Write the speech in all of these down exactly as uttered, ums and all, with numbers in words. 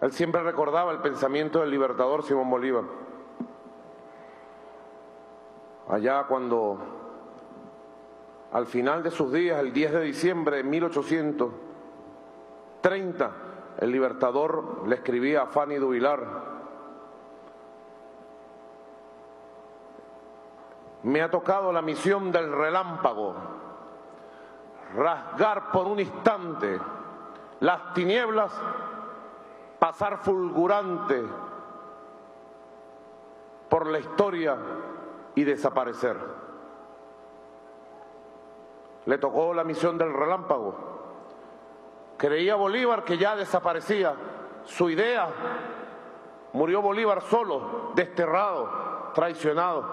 Él siempre recordaba el pensamiento del libertador Simón Bolívar. Allá cuando, al final de sus días, el diez de diciembre de mil ochocientos treinta, el libertador le escribía a Fanny Duvilar: me ha tocado la misión del relámpago, rasgar por un instante las tinieblas, pasar fulgurante por la historia y desaparecer. Le tocó la misión del relámpago. Creía Bolívar que ya desaparecía su idea. Murió Bolívar solo, desterrado, traicionado.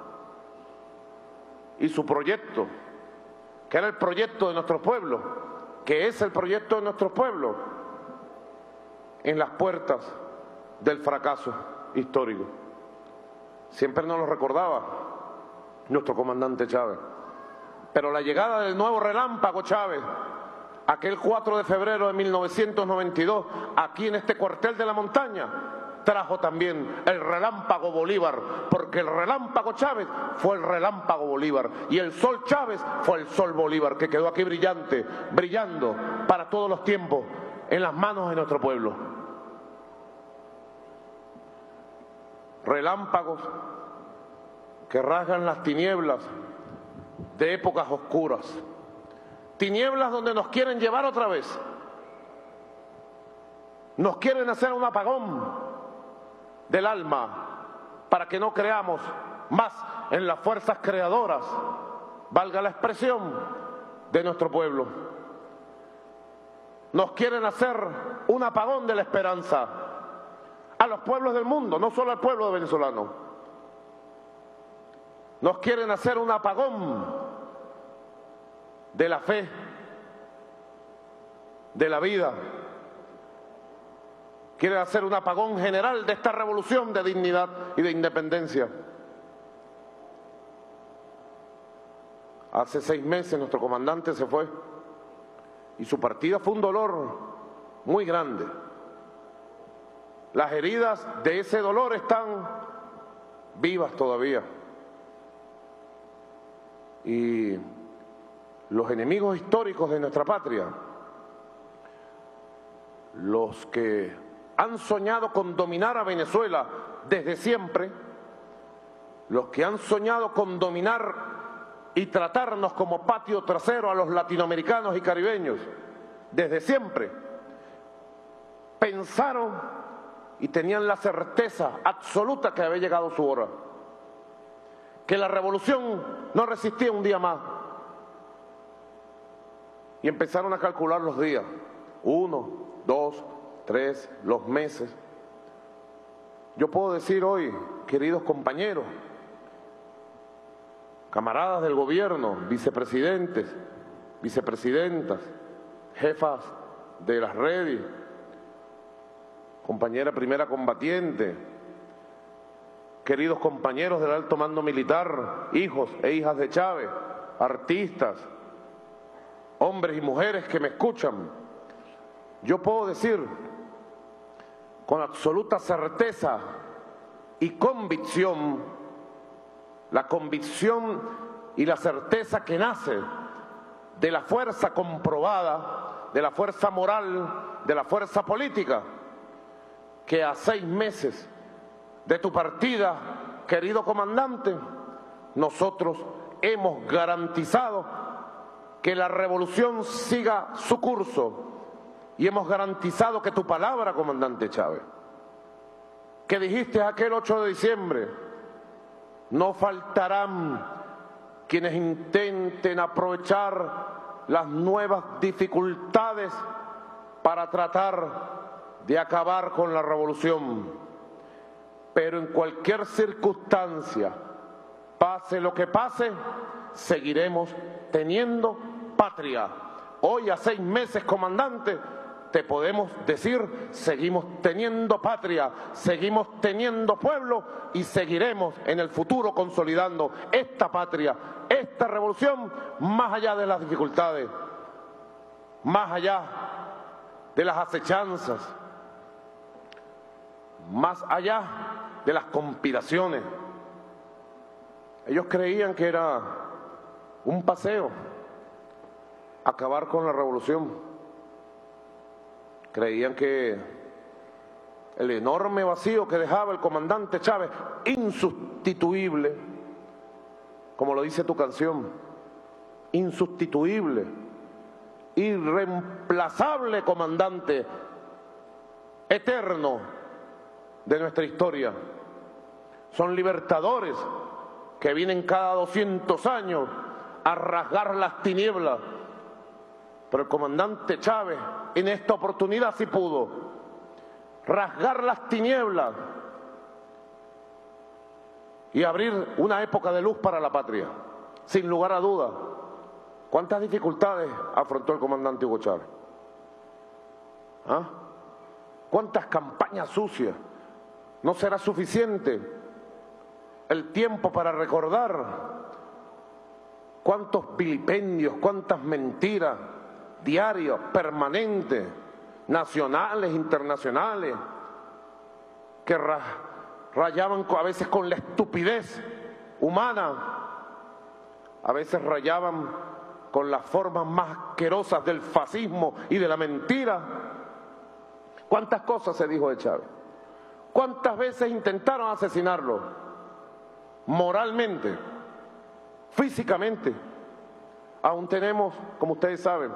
Y su proyecto, que era el proyecto de nuestro pueblo, que es el proyecto de nuestro pueblo, en las puertas del fracaso histórico. Siempre nos lo recordaba nuestro comandante Chávez. Pero la llegada del nuevo relámpago Chávez, aquel cuatro de febrero de mil novecientos noventa y dos, aquí en este cuartel de la montaña, trajo también el relámpago Bolívar, porque el relámpago Chávez fue el relámpago Bolívar y el sol Chávez fue el sol Bolívar, que quedó aquí brillante, brillando para todos los tiempos en las manos de nuestro pueblo. Relámpagos que rasgan las tinieblas de épocas oscuras, tinieblas donde nos quieren llevar otra vez, nos quieren hacer un apagón del alma para que no creamos más en las fuerzas creadoras, valga la expresión, de nuestro pueblo. Nos quieren hacer un apagón de la esperanza a los pueblos del mundo, no solo al pueblo venezolano. Nos quieren hacer un apagón de la fe, de la vida. Quieren hacer un apagón general de esta revolución de dignidad y de independencia. Hace seis meses nuestro comandante se fue y su partida fue un dolor muy grande. Las heridas de ese dolor están vivas todavía. Y los enemigos históricos de nuestra patria, los que han soñado con dominar a Venezuela desde siempre, los que han soñado con dominar y tratarnos como patio trasero a los latinoamericanos y caribeños desde siempre, pensaron y tenían la certeza absoluta que había llegado su hora, que la revolución no resistía un día más. Y empezaron a calcular los días, uno, dos, tres, los meses. Yo puedo decir hoy, queridos compañeros, camaradas del gobierno, vicepresidentes, vicepresidentas, jefas de las redes, compañera primera combatiente, queridos compañeros del alto mando militar, hijos e hijas de Chávez, artistas, hombres y mujeres que me escuchan, yo puedo decir con absoluta certeza y convicción, la convicción y la certeza que nace de la fuerza comprobada, de la fuerza moral, de la fuerza política, que a seis meses de tu partida, querido comandante, nosotros hemos garantizado que la revolución siga su curso y hemos garantizado que tu palabra, comandante Chávez, que dijiste aquel ocho de diciembre, no faltarán quienes intenten aprovechar las nuevas dificultades para tratar de acabar con la revolución. Pero en cualquier circunstancia, pase lo que pase, seguiremos teniendo patria. Hoy, a seis meses, comandante, te podemos decir, seguimos teniendo patria, seguimos teniendo pueblo y seguiremos en el futuro consolidando esta patria, esta revolución, más allá de las dificultades, más allá de las acechanzas, más allá de las conspiraciones. Ellos creían que era un paseo acabar con la revolución. Creían que el enorme vacío que dejaba el comandante Chávez, insustituible, como lo dice tu canción, insustituible, irreemplazable comandante eterno de nuestra historia. Son libertadores que vienen cada doscientos años a rasgar las tinieblas. Pero el comandante Chávez en esta oportunidad sí pudo rasgar las tinieblas y abrir una época de luz para la patria, sin lugar a dudas. ¿Cuántas dificultades afrontó el comandante Hugo Chávez? ¿Ah? ¿Cuántas campañas sucias? ¿No será suficiente el tiempo para recordar cuántos vilipendios, cuántas mentiras diarias, permanentes, nacionales, internacionales, que ra rayaban a veces con la estupidez humana, a veces rayaban con las formas más asquerosas del fascismo y de la mentira? ¿Cuántas cosas se dijo de Chávez? ¿Cuántas veces intentaron asesinarlo? Moralmente, físicamente. Aún tenemos, como ustedes saben,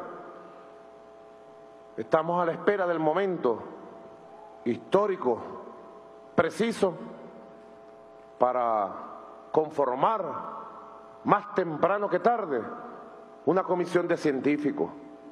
estamos a la espera del momento histórico preciso para conformar, más temprano que tarde, una comisión de científicos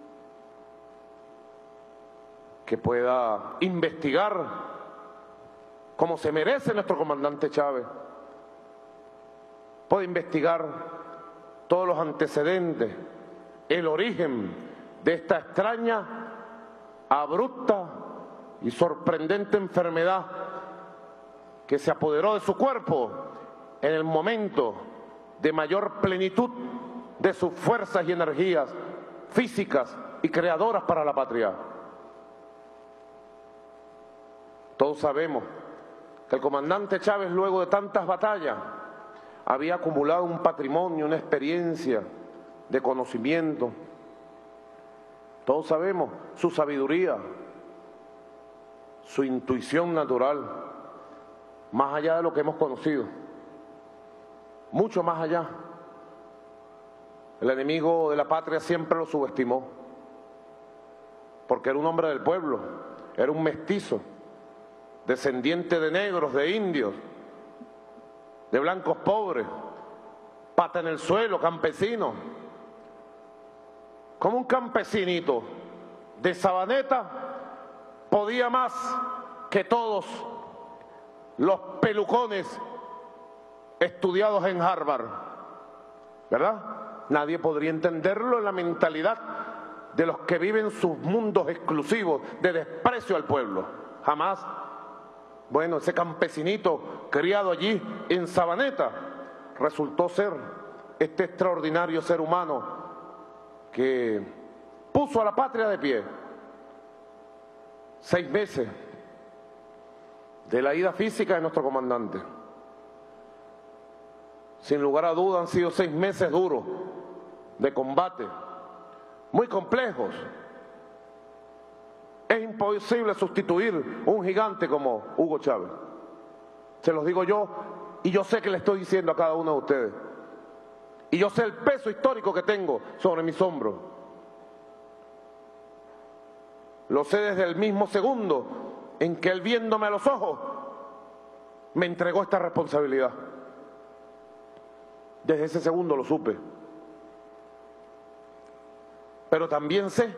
que pueda investigar como se merece nuestro comandante Chávez, puede investigar todos los antecedentes, el origen de esta extraña, abrupta y sorprendente enfermedad que se apoderó de su cuerpo en el momento de mayor plenitud de sus fuerzas y energías físicas y creadoras para la patria. Todos sabemos que el comandante Chávez, luego de tantas batallas, había acumulado un patrimonio, una experiencia de conocimiento. Todos sabemos su sabiduría, su intuición natural, más allá de lo que hemos conocido, mucho más allá. El enemigo de la patria siempre lo subestimó, porque era un hombre del pueblo, era un mestizo, descendiente de negros, de indios, de blancos pobres, pata en el suelo, campesino. Como un campesinito de Sabaneta podía más que todos los pelucones estudiados en Harvard, ¿verdad? Nadie podría entenderlo en la mentalidad de los que viven sus mundos exclusivos de desprecio al pueblo. Jamás. Bueno, ese campesinito criado allí en Sabaneta resultó ser este extraordinario ser humano que puso a la patria de pie. Seis meses de la ida física de nuestro comandante. Sin lugar a dudas han sido seis meses duros de combate, muy complejos. Es imposible sustituir un gigante como Hugo Chávez. Se los digo yo, y yo sé que le estoy diciendo a cada uno de ustedes. Y yo sé el peso histórico que tengo sobre mis hombros. Lo sé desde el mismo segundo en que él, viéndome a los ojos, me entregó esta responsabilidad. Desde ese segundo lo supe. Pero también sé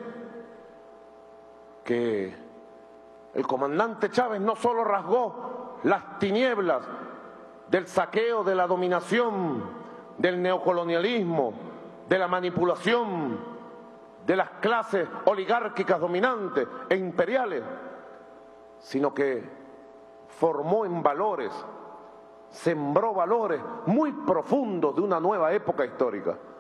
que el comandante Chávez no solo rasgó las tinieblas del saqueo, de la dominación, del neocolonialismo, de la manipulación de las clases oligárquicas dominantes e imperiales, sino que formó en valores, sembró valores muy profundos de una nueva época histórica.